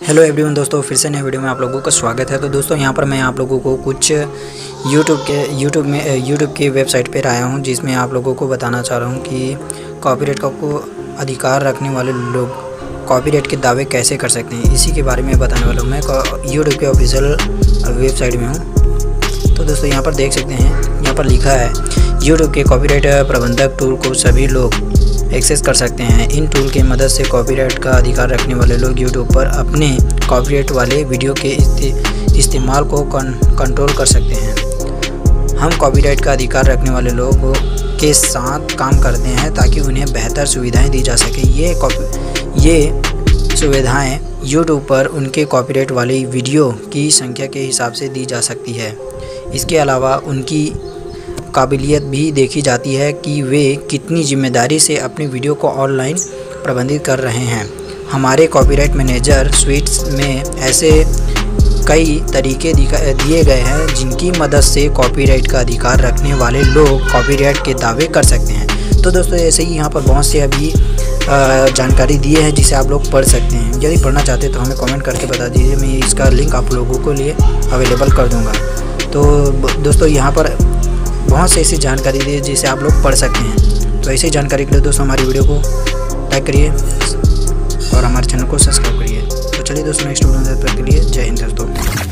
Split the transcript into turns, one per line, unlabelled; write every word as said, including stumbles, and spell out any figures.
Hello everyone दोस्तों, फिर से नए वीडियो में आप लोगों का स्वागत है। तो दोस्तों यहाँ पर मैं आप लोगों को कुछ यूट्यूब के यूट्यूब में यूट्यूब की वेबसाइट पर आया हूँ, जिसमें आप लोगों को बताना चाह रहा हूँ कि कॉपीराइट का को अधिकार रखने वाले लोग कॉपीराइट के दावे कैसे कर सकते हैं। इसी के बारे में बताने वाला हूँ। मैं यूट्यूब के ऑफिशियल वेबसाइट में हूँ। तो दोस्तों यहाँ पर देख सकते हैं, यहाँ पर लिखा है यूट्यूब के कॉपीराइट प्रबंधक टूल को सभी लोग एक्सेस कर सकते हैं। इन टूल की मदद से कॉपीराइट का अधिकार रखने वाले लोग यूट्यूब पर अपने कॉपीराइट वाले वीडियो के इस्तेमाल को कंट्रोल कर सकते हैं। हम कॉपीराइट का अधिकार रखने वाले लोगों के साथ काम करते हैं ताकि उन्हें बेहतर सुविधाएं दी जा सके। ये कॉपी ये सुविधाएं यूट्यूब पर उनके कॉपीराइट वाली वीडियो की संख्या के हिसाब से दी जा सकती है। इसके अलावा उनकी काबिलियत भी देखी जाती है कि वे कितनी जिम्मेदारी से अपनी वीडियो को ऑनलाइन प्रबंधित कर रहे हैं। हमारे कॉपीराइट मैनेजर स्वीट्स में ऐसे कई तरीके दिए गए हैं जिनकी मदद से कॉपीराइट का अधिकार रखने वाले लोग कॉपीराइट के दावे कर सकते हैं। तो दोस्तों ऐसे ही यहाँ पर बहुत से अभी जानकारी दिए हैं जिसे आप लोग पढ़ सकते हैं। यदि पढ़ना चाहते हैं तो हमें कमेंट करके बता दीजिए, मैं इसका लिंक आप लोगों को लिए अवेलेबल कर दूँगा। तो दोस्तों यहाँ पर बहुत से ऐसी जानकारी दी है जिसे आप लोग पढ़ सकते हैं। तो ऐसी जानकारी के लिए दोस्तों हमारी वीडियो को लाइक करिए और हमारे चैनल को सब्सक्राइब करिए। तो चलिए दोस्तों, नेक्स्ट वीडियो में तब तक के लिए जय हिंद दोस्तों।